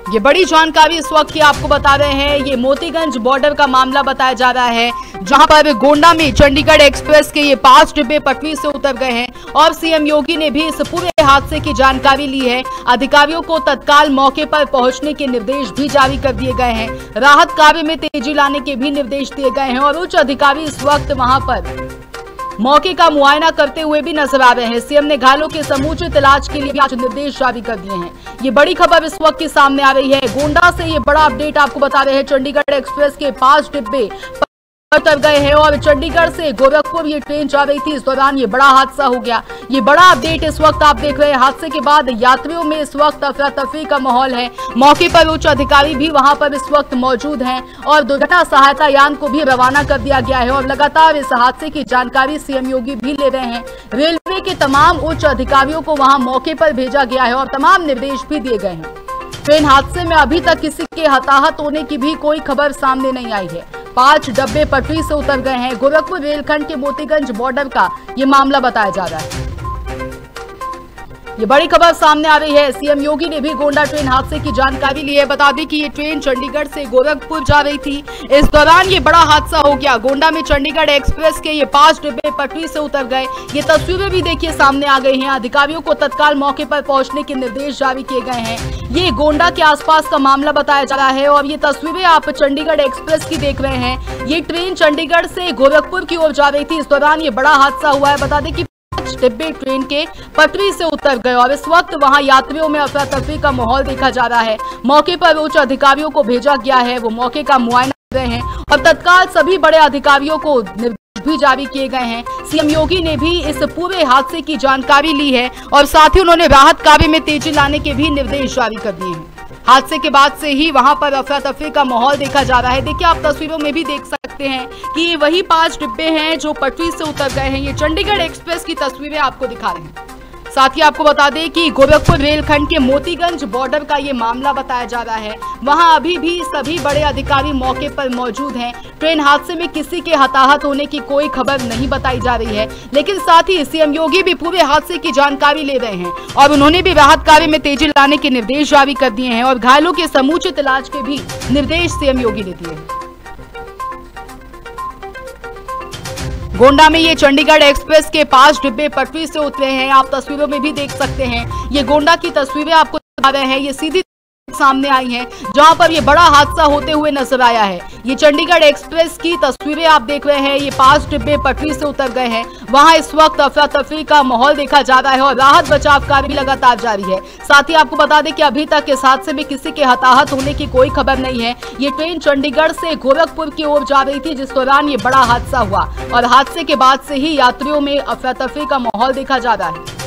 ये बड़ी जानकारी इस वक्त की आपको बता रहे हैं। ये मोतीगंज बॉर्डर का मामला बताया जा रहा है, जहां पर गोंडा में चंडीगढ़ एक्सप्रेस के ये 5 डिब्बे पटरी से उतर गए हैं और सीएम योगी ने भी इस पूरे हादसे की जानकारी ली है। अधिकारियों को तत्काल मौके पर पहुंचने के निर्देश भी जारी कर दिए गए हैं। राहत कार्य में तेजी लाने के भी निर्देश दिए गए हैं और उच्च अधिकारी इस वक्त वहां पर मौके का मुआयना करते हुए भी नजर आ रहे हैं। सीएम ने घायलों के समुचित इलाज के लिए आज निर्देश जारी कर दिए हैं। ये बड़ी खबर इस वक्त की सामने आ रही है। गोंडा से ये बड़ा अपडेट आपको बता रहे हैं। चंडीगढ़ एक्सप्रेस के 5 डिब्बे उतर गए हैं और चंडीगढ़ से गोरखपुर ये ट्रेन जा रही थी। इस दौरान ये बड़ा हादसा हो गया। ये बड़ा अपडेट इस वक्त आप देख रहे हैं। हादसे के बाद यात्रियों में इस वक्त अफरा तफरी का माहौल है। मौके पर उच्च अधिकारी भी वहां पर इस वक्त मौजूद हैं और दुर्घटना सहायता यान को भी रवाना कर दिया गया है और लगातार इस हादसे की जानकारी सीएम योगी भी ले रहे हैं। रेलवे के तमाम उच्च अधिकारियों को वहां मौके पर भेजा गया है और तमाम निर्देश भी दिए गए हैं। ट्रेन हादसे में अभी तक किसी के हताहत होने की भी कोई खबर सामने नहीं आई है। 5 डब्बे पटरी से उतर गए हैं। गोरखपुर रेलखंड के मोतीगंज बॉर्डर का ये मामला बताया जा रहा है। ये बड़ी खबर सामने आ रही है। सीएम योगी ने भी गोंडा ट्रेन हादसे की जानकारी ली है। बता दें कि ये ट्रेन चंडीगढ़ से गोरखपुर जा रही थी। इस दौरान ये बड़ा हादसा हो गया। गोंडा में चंडीगढ़ एक्सप्रेस के ये 5 डिब्बे पटरी से उतर गए। ये तस्वीरें भी देखिए सामने आ गई हैं। अधिकारियों को तत्काल मौके पर पहुंचने के निर्देश जारी किए गए हैं। ये गोंडा के आसपास का मामला बताया जा रहा है और ये तस्वीरें आप चंडीगढ़ एक्सप्रेस की देख रहे हैं। ये ट्रेन चंडीगढ़ से गोरखपुर की ओर जा रही थी। इस दौरान ये बड़ा हादसा हुआ है। बता दें कि 5 डिब्बे ट्रेन के पटरी से उतर गए और इस वक्त वहां यात्रियों में अफरा तफरी का माहौल देखा जा रहा है। मौके पर उच्च अधिकारियों को भेजा गया है। वो मौके का मुआयना कर रहे हैं और तत्काल सभी बड़े अधिकारियों को निर्देश भी जारी किए गए हैं। सीएम योगी ने भी इस पूरे हादसे की जानकारी ली है और साथ ही उन्होंने राहत कार्य में तेजी लाने के भी निर्देश जारी कर दिए हैं। हादसे के बाद से ही वहां पर अफरा तफरी का माहौल देखा जा रहा है। देखिए आप तस्वीरों में भी देख सकते हैं कि ये वही 5 डिब्बे हैं जो पटरी से उतर गए हैं। ये चंडीगढ़ एक्सप्रेस की तस्वीरें आपको दिखा रहे हैं। साथ ही आपको बता दें कि गोरखपुर रेलखंड के मोतीगंज बॉर्डर का ये मामला बताया जा रहा है। वहां अभी भी सभी बड़े अधिकारी मौके पर मौजूद हैं। ट्रेन हादसे में किसी के हताहत होने की कोई खबर नहीं बताई जा रही है, लेकिन साथ ही सीएम योगी भी पूरे हादसे की जानकारी ले रहे हैं और उन्होंने भी राहत कार्य में तेजी लाने के निर्देश जारी कर दिए हैं और घायलों के समुचित इलाज के भी निर्देश सीएम योगी ने दिए हैं। गोंडा में ये चंडीगढ़ एक्सप्रेस के 5 डिब्बे पटरी से उतरे हैं। आप तस्वीरों में भी देख सकते हैं। ये गोंडा की तस्वीरें आपको दिखा रहे हैं। ये सीधी सामने आई हैं, जहां पर ये बड़ा हादसा होते हुए नजर आया है। ये चंडीगढ़ एक्सप्रेस की तस्वीरें आप देख रहे हैं। ये 5 डिब्बे पटरी से उतर गए हैं। वहां इस वक्त अफरा तफरी का माहौल देखा जा रहा है और राहत बचाव कार्य भी लगातार जारी है। साथ ही आपको बता दें कि अभी तक इस हादसे में किसी के हताहत होने की कोई खबर नहीं है। ये ट्रेन चंडीगढ़ से गोरखपुर की ओर जा रही थी, जिस दौरान ये बड़ा हादसा हुआ और हादसे के बाद से ही यात्रियों में अफरा तफरी का माहौल देखा जा रहा है।